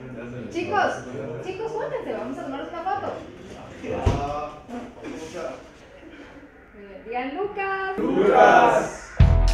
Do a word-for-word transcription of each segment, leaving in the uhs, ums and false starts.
Chicos, chicos, júntense, vamos a tomarnos una foto. Digan Lucas. Lucas.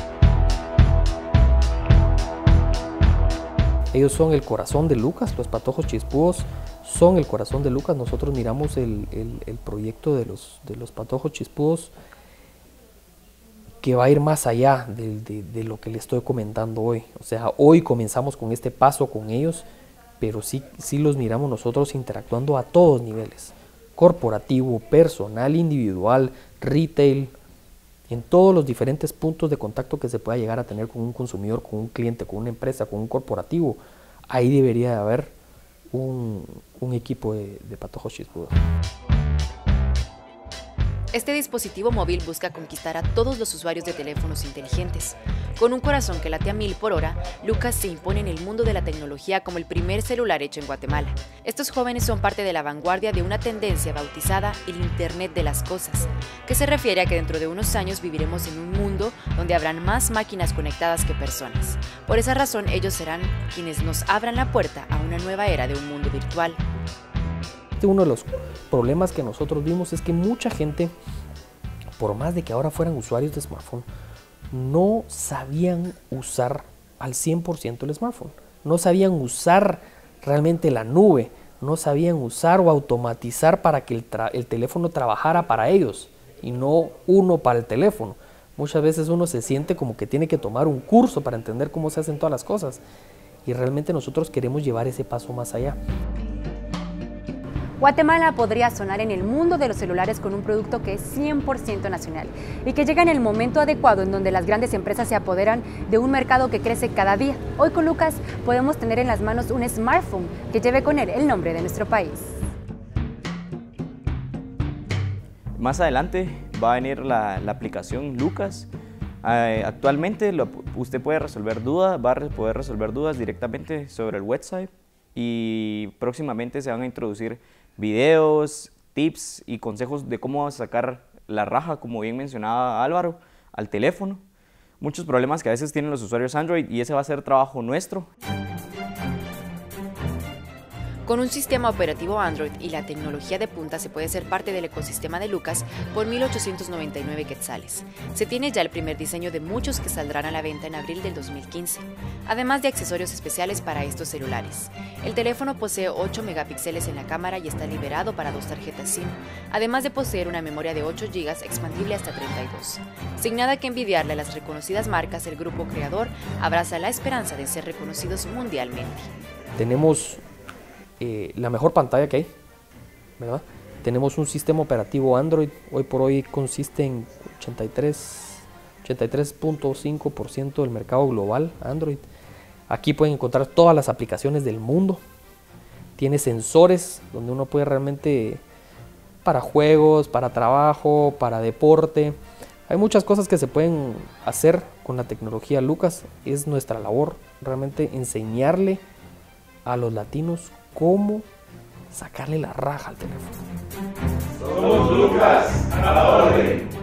Ellos son el corazón de Lucas, los patojos chispúos son el corazón de Lucas. Nosotros miramos el, el, el proyecto de los, de los patojos chispúos que va a ir más allá de, de, de lo que les estoy comentando hoy. O sea, hoy comenzamos con este paso con ellos, pero sí, sí los miramos nosotros interactuando a todos niveles, corporativo, personal, individual, retail, en todos los diferentes puntos de contacto que se pueda llegar a tener con un consumidor, con un cliente, con una empresa, con un corporativo. Ahí debería de haber un, un equipo de, de patojos chispúos. Este dispositivo móvil busca conquistar a todos los usuarios de teléfonos inteligentes. Con un corazón que late a mil por hora, Lucas se impone en el mundo de la tecnología como el primer celular hecho en Guatemala. Estos jóvenes son parte de la vanguardia de una tendencia bautizada el Internet de las Cosas, que se refiere a que dentro de unos años viviremos en un mundo donde habrán más máquinas conectadas que personas. Por esa razón, ellos serán quienes nos abran la puerta a una nueva era de un mundo virtual. Uno de los problemas que nosotros vimos es que mucha gente, por más de que ahora fueran usuarios de smartphone, no sabían usar al cien por ciento el smartphone, no sabían usar realmente la nube, no sabían usar o automatizar para que el, el teléfono trabajara para ellos y no uno para el teléfono. Muchas veces uno se siente como que tiene que tomar un curso para entender cómo se hacen todas las cosas, y realmente nosotros queremos llevar ese paso más allá. Guatemala podría sonar en el mundo de los celulares con un producto que es cien por ciento nacional y que llega en el momento adecuado en donde las grandes empresas se apoderan de un mercado que crece cada día. Hoy con Lucas podemos tener en las manos un smartphone que lleve con él el nombre de nuestro país. Más adelante va a venir la, la aplicación Lucas. Eh, actualmente lo, usted puede resolver dudas, va a poder resolver dudas directamente sobre el website, y próximamente se van a introducir videos, tips y consejos de cómo sacar la raja, como bien mencionaba Álvaro, al teléfono. Muchos problemas que a veces tienen los usuarios Android, y ese va a ser trabajo nuestro. Con un sistema operativo Android y la tecnología de punta se puede ser parte del ecosistema de Lucas por mil ochocientos noventa y nueve quetzales. Se tiene ya el primer diseño de muchos que saldrán a la venta en abril del dos mil quince, además de accesorios especiales para estos celulares. El teléfono posee ocho megapíxeles en la cámara y está liberado para dos tarjetas SIM, además de poseer una memoria de ocho gigas expandible hasta treinta y dos. Sin nada que envidiarle a las reconocidas marcas, el grupo creador abraza la esperanza de ser reconocidos mundialmente. Tenemos Eh, la mejor pantalla que hay, ¿verdad? Tenemos un sistema operativo Android, hoy por hoy consiste en ochenta y tres punto cinco por ciento del mercado global Android. Aquí pueden encontrar todas las aplicaciones del mundo. Tiene sensores donde uno puede realmente, para juegos, para trabajo, para deporte. Hay muchas cosas que se pueden hacer con la tecnología Lucas. Es nuestra labor realmente enseñarle a los latinos cómo sacarle la raja al teléfono. Somos Lucas, a la orden.